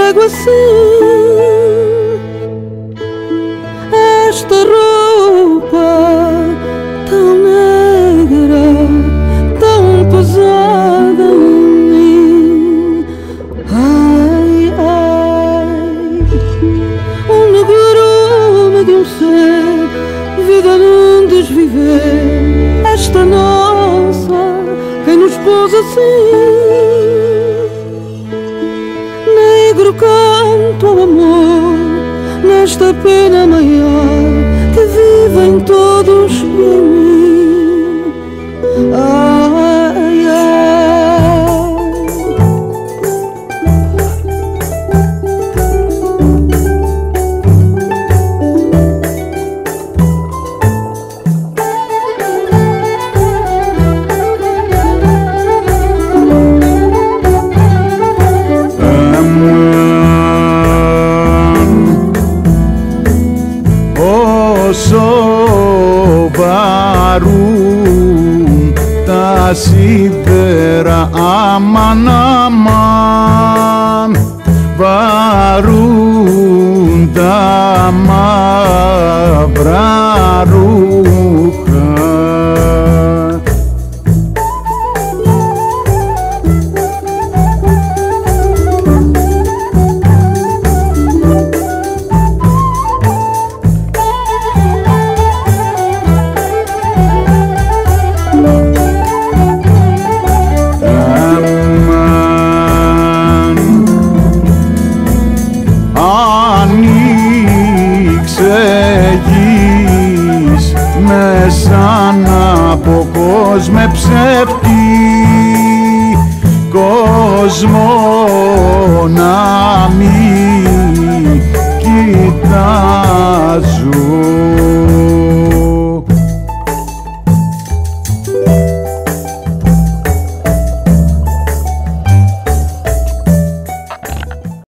trago assim esta roupa tão negra, tão pesada em mim. Ai, ai, um negrume de um ser, vida num desviver. Esta nossa, quem nos pôs assim? Negro canto ao amor, nesta pena maior que vivem todos em mim. Ai, όσο βαρούν τα σίδερα, αμάν αμάν, βαρούν τα μαύρα ρούχα. Σαν από κόσμο ψεύτη, κόσμο να